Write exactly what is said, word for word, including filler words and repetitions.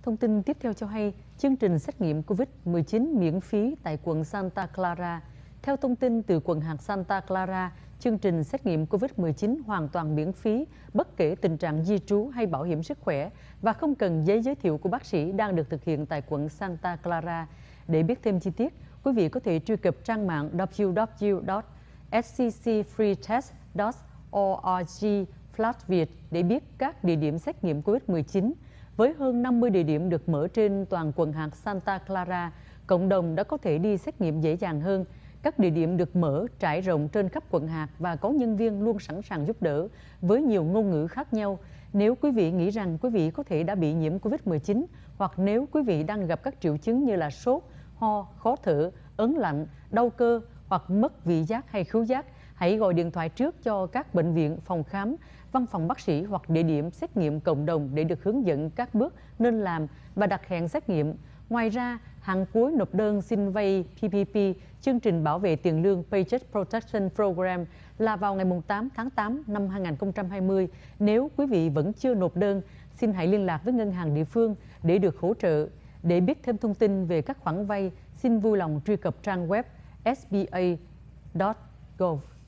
Thông tin tiếp theo cho hay, chương trình xét nghiệm Covid mười chín miễn phí tại quận Santa Clara. Theo thông tin từ quận hạt Santa Clara, chương trình xét nghiệm Covid mười chín hoàn toàn miễn phí, bất kể tình trạng di trú hay bảo hiểm sức khỏe, và không cần giấy giới thiệu của bác sĩ, đang được thực hiện tại quận Santa Clara. Để biết thêm chi tiết, quý vị có thể truy cập trang mạng w w w chấm s c c free test chấm org slash việt để biết các địa điểm xét nghiệm Covid mười chín. Với hơn năm mươi địa điểm được mở trên toàn quận hạt Santa Clara, cộng đồng đã có thể đi xét nghiệm dễ dàng hơn. Các địa điểm được mở trải rộng trên khắp quận hạt và có nhân viên luôn sẵn sàng giúp đỡ với nhiều ngôn ngữ khác nhau. Nếu quý vị nghĩ rằng quý vị có thể đã bị nhiễm Covid mười chín, hoặc nếu quý vị đang gặp các triệu chứng như là sốt, ho, khó thở, ớn lạnh, đau cơ hoặc mất vị giác hay khứu giác, hãy gọi điện thoại trước cho các bệnh viện, phòng khám, văn phòng bác sĩ hoặc địa điểm xét nghiệm cộng đồng để được hướng dẫn các bước nên làm và đặt hẹn xét nghiệm. Ngoài ra, hạn cuối nộp đơn xin vay P P P, chương trình bảo vệ tiền lương Paycheck Protection Program, là vào ngày tám tháng tám năm hai nghìn không trăm hai mươi. Nếu quý vị vẫn chưa nộp đơn, xin hãy liên lạc với ngân hàng địa phương để được hỗ trợ. Để biết thêm thông tin về các khoản vay, xin vui lòng truy cập trang web s b a chấm gov.